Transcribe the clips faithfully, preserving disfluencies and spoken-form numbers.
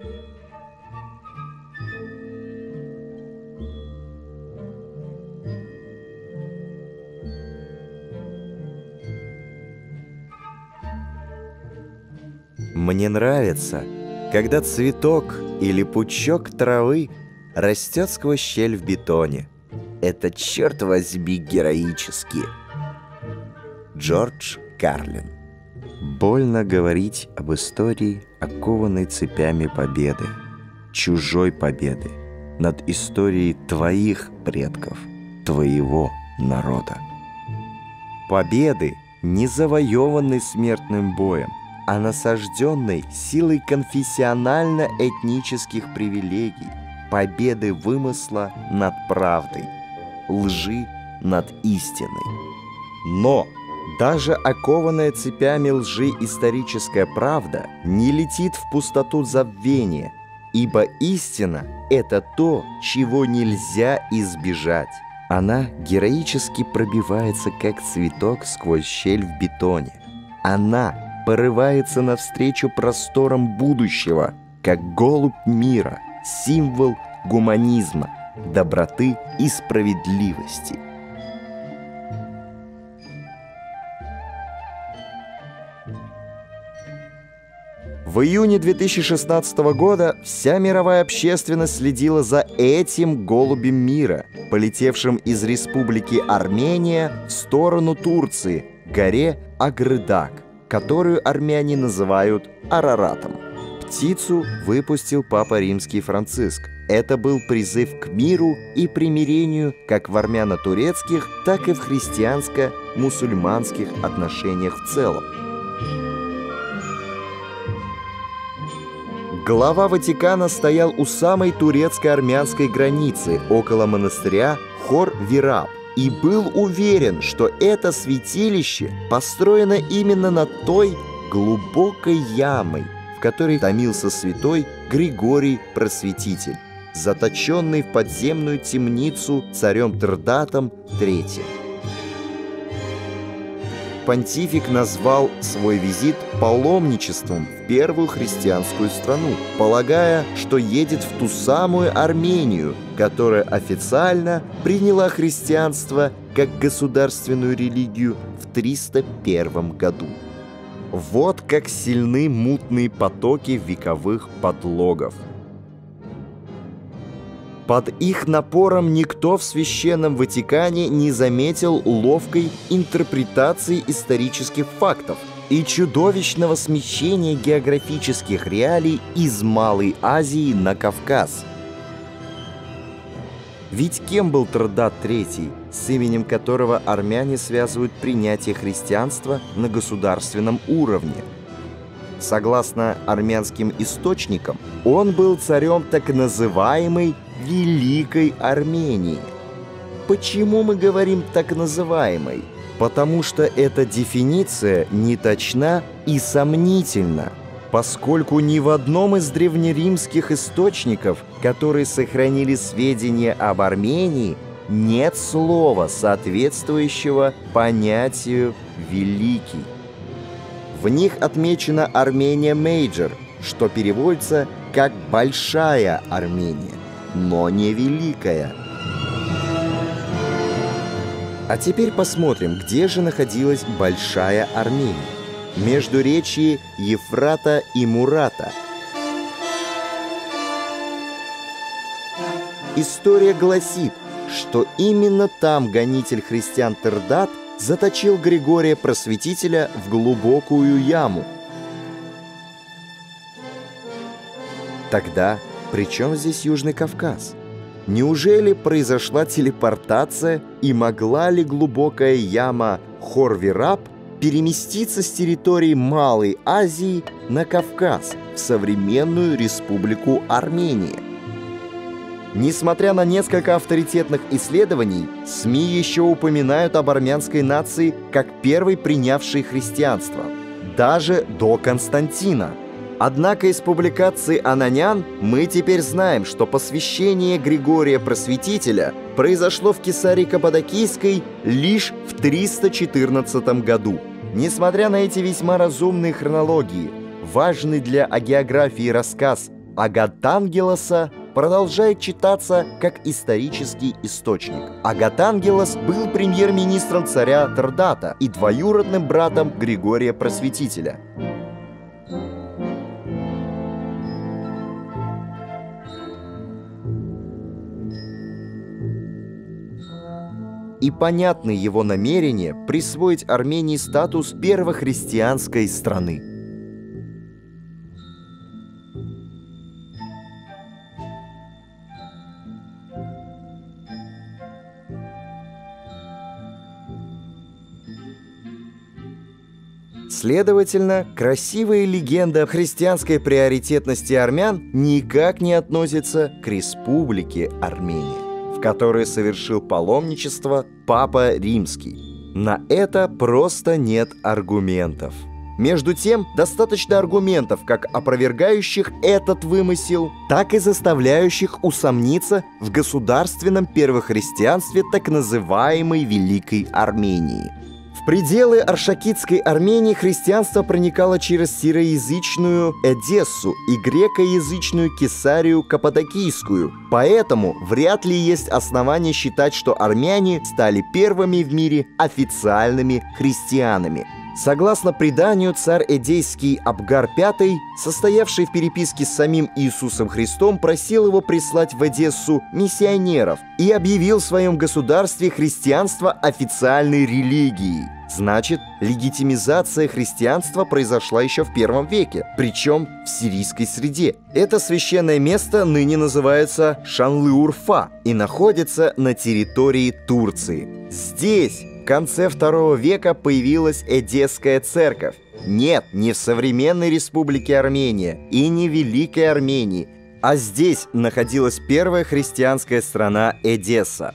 Мне нравится, когда цветок или пучок травы растет сквозь щель в бетоне. Это, черт возьми, героически. Джордж Карлин. Больно говорить об истории, окованной цепями победы, чужой победы над историей твоих предков, твоего народа. Победы, не завоеванной смертным боем, а насажденной силой конфессионально-этнических привилегий, победы вымысла над правдой, лжи над истиной. Но даже окованная цепями лжи историческая правда не летит в пустоту забвения, ибо истина — это то, чего нельзя избежать. Она героически пробивается, как цветок сквозь щель в бетоне. Она порывается навстречу просторам будущего, как голубь мира, символ гуманизма, доброты и справедливости. В июне две тысячи шестнадцатого года вся мировая общественность следила за этим голубем мира, полетевшим из республики Армения в сторону Турции, к горе Агрыдак, которую армяне называют Араратом. Птицу выпустил Папа Римский Франциск. Это был призыв к миру и примирению как в армяно-турецких, так и в христианско-мусульманских отношениях в целом. Глава Ватикана стоял у самой турецко-армянской границы, около монастыря Хор-Вираб, и был уверен, что это святилище построено именно над той глубокой ямой, в которой томился святой Григорий Просветитель, заточенный в подземную темницу царем Трдатом третьим. Понтифик назвал свой визит паломничеством в первую христианскую страну, полагая, что едет в ту самую Армению, которая официально приняла христианство как государственную религию в триста первом году. Вот как сильны мутные потоки вековых подлогов. Под их напором никто в Священном Ватикане не заметил ловкой интерпретации исторических фактов и чудовищного смещения географических реалий из Малой Азии на Кавказ. Ведь кем был Трдат третий, с именем которого армяне связывают принятие христианства на государственном уровне? Согласно армянским источникам, он был царем так называемой Великой Армении. Почему мы говорим «так называемой»? Потому что эта дефиниция неточна и сомнительна, поскольку ни в одном из древнеримских источников, которые сохранили сведения об Армении, нет слова, соответствующего понятию «великий». В них отмечена Армения Мейджор, что переводится как «большая Армения», но не «великая». А теперь посмотрим, где же находилась Большая Армения. Междуречье Ефрата и Мурата. История гласит, что именно там гонитель христиан Трдат заточил Григория Просветителя в глубокую яму. Тогда при чем здесь Южный Кавказ? Неужели произошла телепортация и могла ли глубокая яма Хор-Вираб переместиться с территории Малой Азии на Кавказ, в современную республику Армения? Несмотря на несколько авторитетных исследований, СМИ еще упоминают об армянской нации как первой принявшей христианство, даже до Константина. Однако из публикации «Ананян» мы теперь знаем, что посвящение Григория Просветителя произошло в Кесарии Каппадокийской лишь в триста четырнадцатом году. Несмотря на эти весьма разумные хронологии, важный для агеографии рассказ Агатангелоса продолжает читаться как исторический источник. Агатангелос был премьер-министром царя Трдата и двоюродным братом Григория Просветителя. И понятны его намерения присвоить Армении статус первохристианской страны. Следовательно, красивая легенда о христианской приоритетности армян никак не относится к Республике Армения, в которой совершил паломничество Папа Римский. На это просто нет аргументов. Между тем, достаточно аргументов, как опровергающих этот вымысел, так и заставляющих усомниться в государственном первохристианстве так называемой Великой Армении. В пределы Аршакидской Армении христианство проникало через сироязычную Эдессу и грекоязычную Кесарию Каппадокийскую, поэтому вряд ли есть основания считать, что армяне стали первыми в мире официальными христианами. Согласно преданию, царь Эдейский Абгар пятый, состоявший в переписке с самим Иисусом Христом, просил его прислать в Эдессу миссионеров и объявил в своем государстве христианство официальной религией. Значит, легитимизация христианства произошла еще в первом веке, причем в сирийской среде. Это священное место ныне называется Шанлы-Урфа и находится на территории Турции. Здесь в конце второго века появилась Эдесская церковь. Нет, не в современной республике Армения и не Великой Армении, а здесь находилась первая христианская страна Эдесса.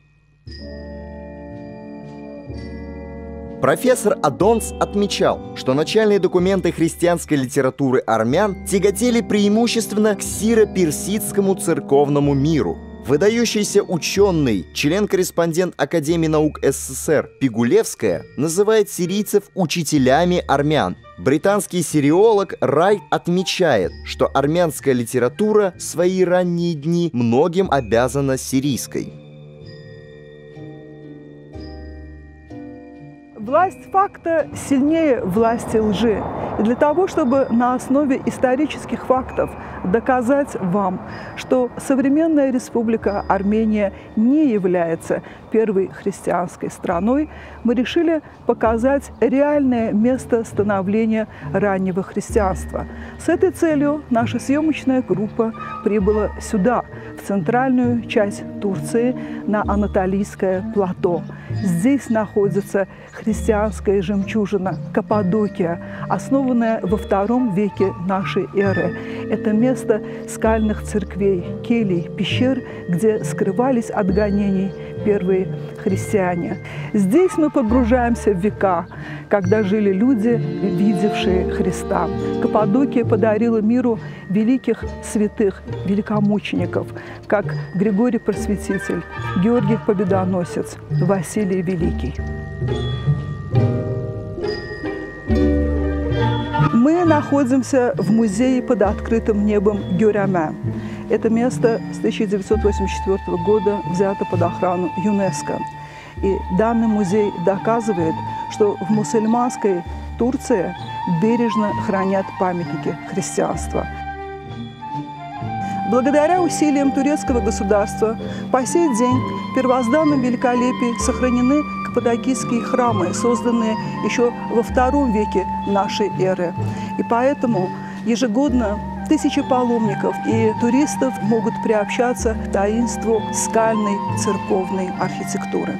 Профессор Адонс отмечал, что начальные документы христианской литературы армян тяготели преимущественно к сиро-персидскому церковному миру. Выдающийся ученый, член-корреспондент Академии наук СССР Пигулевская называет сирийцев учителями армян. Британский сириолог Райт отмечает, что армянская литература в свои ранние дни многим обязана сирийской. Власть факта сильнее власти лжи. И для того, чтобы на основе исторических фактов доказать вам, что современная республика Армения не является первой христианской страной, мы решили показать реальное место становления раннего христианства. С этой целью наша съемочная группа прибыла сюда, в центральную часть Турции, на Анатолийское плато. Здесь находится христианская жемчужина Каппадокия, основанная во втором веке нашей эры. Это место скальных церквей, келий, пещер, где скрывались от гонений первые христиане. Здесь мы погружаемся в века, когда жили люди, видевшие Христа. Каппадокия подарила миру великих святых, великомучеников, как Григорий Просветитель, Георгий Победоносец, Василий Великий. Мы находимся в музее под открытым небом Гюряме. Это место с тысяча девятьсот восемьдесят четвёртого года взято под охрану ЮНЕСКО. И данный музей доказывает, что в мусульманской Турции бережно хранят памятники христианства. Благодаря усилиям турецкого государства по сей день в первозданном великолепии сохранены каппадокийские храмы, созданные еще во втором веке нашей эры. И поэтому ежегодно тысячи паломников и туристов могут приобщаться к таинству скальной церковной архитектуры.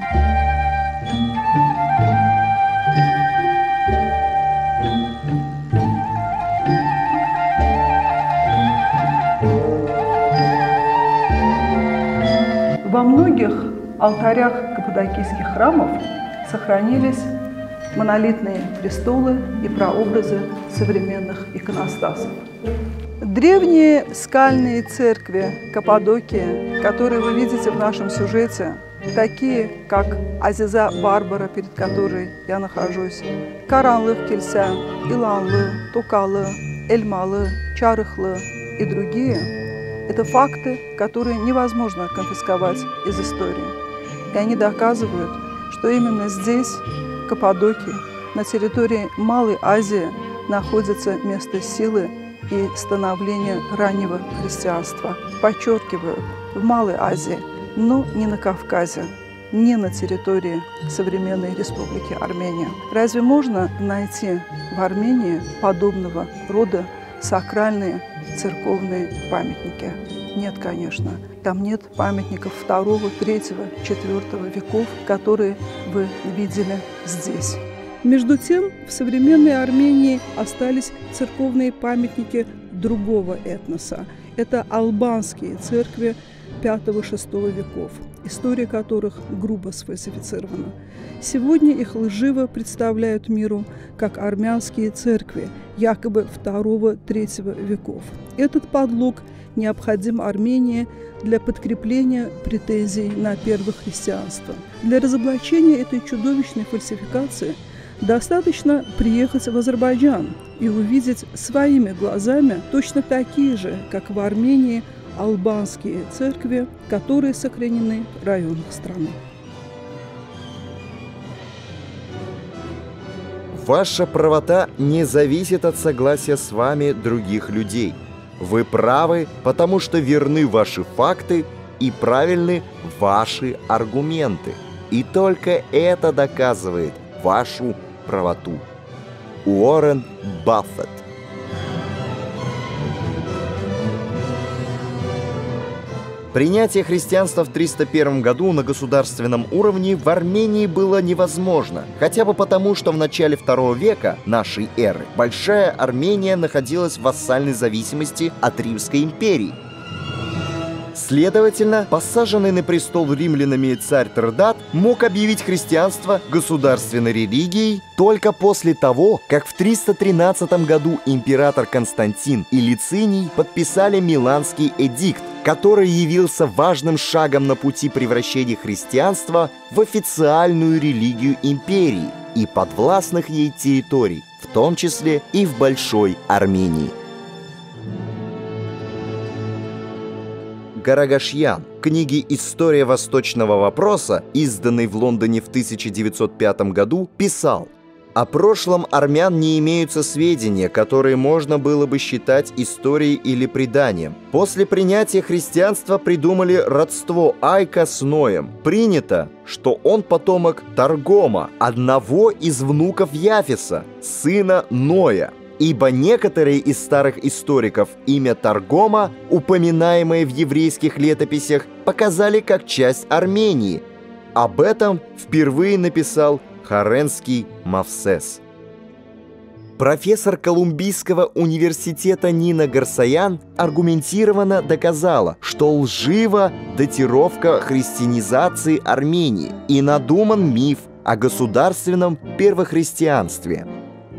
Во многих алтарях каппадокийских храмов сохранились монолитные престолы и прообразы современных иконостасов. Древние скальные церкви Каппадокии, которые вы видите в нашем сюжете, такие как Азиза Барбара, перед которой я нахожусь, Каранлых Кельсян, Иланлы, Токалы, Эльмалы, Чарыхлы, и другие – это факты, которые невозможно конфисковать из истории. И они доказывают, что именно здесь, в Каппадокии, на территории Малой Азии, находится место силы и становления раннего христианства. Подчеркиваю, в Малой Азии, но не на Кавказе, не на территории современной Республики Армения. Разве можно найти в Армении подобного рода сакральные церковные памятники? Нет, конечно. Там нет памятников второго, третьего, четвёртого веков, которые вы видели здесь. Между тем, в современной Армении остались церковные памятники другого этноса. Это албанские церкви пятого-шестого веков, история которых грубо сфальсифицирована. Сегодня их лживо представляют миру как армянские церкви, якобы второго-третьего веков. Этот подлог необходим Армении для подкрепления претензий на первохристианство. Для разоблачения этой чудовищной фальсификации достаточно приехать в Азербайджан и увидеть своими глазами точно такие же, как в Армении, албанские церкви, которые сохранены в районах страны. Ваша правота не зависит от согласия с вами других людей. Вы правы, потому что верны ваши факты и правильны ваши аргументы. И только это доказывает вашу правоту. Уоррен Баффет. Принятие христианства в триста первом году на государственном уровне в Армении было невозможно, хотя бы потому, что в начале второго века нашей эры Большая Армения находилась в вассальной зависимости от Римской империи. Следовательно, посаженный на престол римлянами царь Тердат мог объявить христианство государственной религией только после того, как в триста тринадцатом году император Константин и Лициний подписали Миланский эдикт, который явился важным шагом на пути превращения христианства в официальную религию империи и подвластных ей территорий, в том числе и в Большой Армении. Гарагашьян в книге «История восточного вопроса», изданной в Лондоне в тысяча девятьсот пятом году, писал: «О прошлом армян не имеются сведения, которые можно было бы считать историей или преданием. После принятия христианства придумали родство Айка с Ноем. Принято, что он потомок Таргома, одного из внуков Яфеса, сына Ноя. Ибо некоторые из старых историков имя Таргома, упоминаемое в еврейских летописях, показали как часть Армении. Об этом впервые написал Харенский Мавсес». Профессор Колумбийского университета Нина Гарсаян аргументированно доказала, что лжива датировка христианизации Армении и надуман миф о государственном первохристианстве.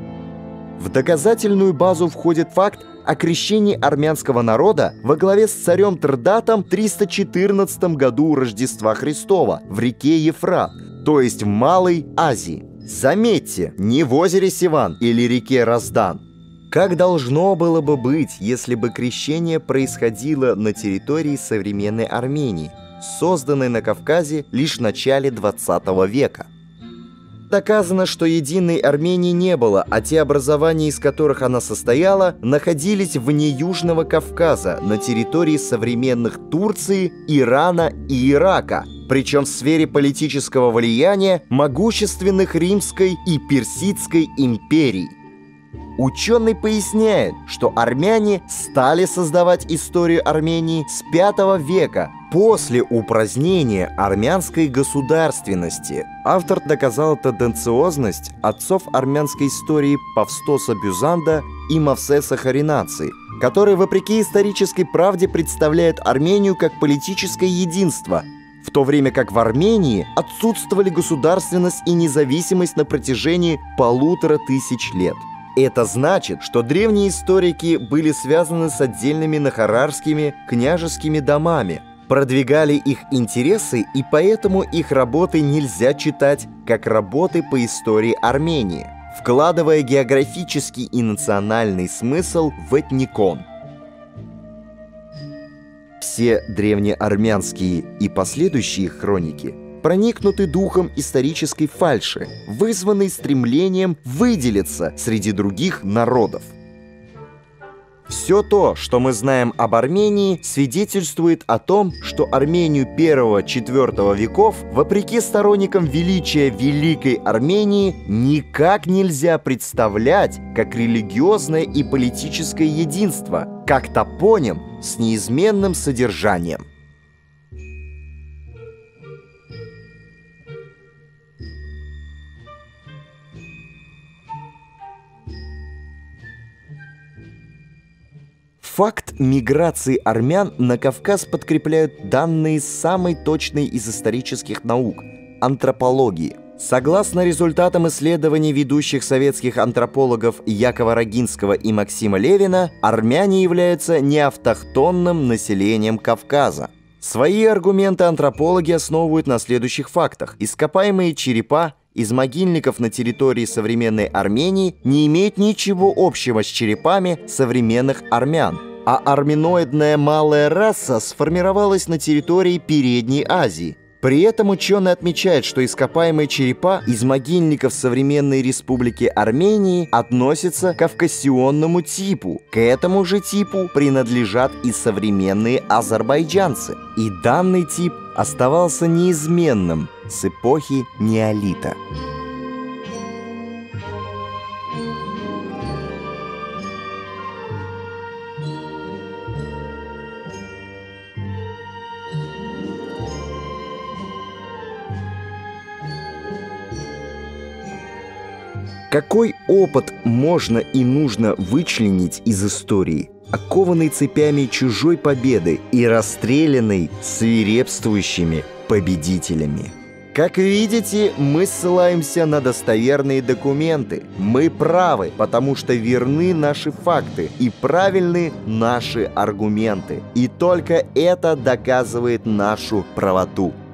В доказательную базу входит факт о крещении армянского народа во главе с царем Тердатом в триста четырнадцатом году Рождества Христова в реке Ефрат, то есть в Малой Азии. Заметьте, не в озере Сиван или реке Раздан. Как должно было бы быть, если бы крещение происходило на территории современной Армении, созданной на Кавказе лишь в начале двадцатого века? Доказано, что единой Армении не было, а те образования, из которых она состояла, находились вне Южного Кавказа, на территории современных Турции, Ирана и Ирака, причем в сфере политического влияния могущественных Римской и Персидской империй. Ученый поясняет, что армяне стали создавать историю Армении с пятого века, после упразднения армянской государственности. Автор доказал тенденциозность отцов армянской истории Павстоса Бюзанда и Мавсеса Харинаци, которые, вопреки исторической правде, представляют Армению как политическое единство, в то время как в Армении отсутствовали государственность и независимость на протяжении полутора тысяч лет. Это значит, что древние историки были связаны с отдельными нахарарскими княжескими домами, продвигали их интересы, и поэтому их работы нельзя читать как работы по истории Армении, вкладывая географический и национальный смысл в этникон. все древнеармянские и последующие хроники проникнуты духом исторической фальши, вызванной стремлением выделиться среди других народов. Все то, что мы знаем об Армении, свидетельствует о том, что Армению первого-четвёртого веков, вопреки сторонникам величия Великой Армении, никак нельзя представлять как религиозное и политическое единство, как топоним с неизменным содержанием. Факт миграции армян на Кавказ подкрепляют данные самой точной из исторических наук – антропологии. Согласно результатам исследований ведущих советских антропологов Якова Рогинского и Максима Левина, армяне являются неавтохтонным населением Кавказа. Свои аргументы антропологи основывают на следующих фактах. Ископаемые черепа из могильников на территории современной Армении не имеют ничего общего с черепами современных армян, а арменоидная малая раса сформировалась на территории Передней Азии. При этом ученые отмечают, что ископаемые черепа из могильников современной Республики Армении относятся к кавказионному типу. К этому же типу принадлежат и современные азербайджанцы. И данный тип оставался неизменным с эпохи неолита. Какой опыт можно и нужно вычленить из истории, окованной цепями чужой победы и расстрелянной свирепствующими победителями? Как видите, мы ссылаемся на достоверные документы. Мы правы, потому что верны наши факты и правильны наши аргументы. И только это доказывает нашу правоту.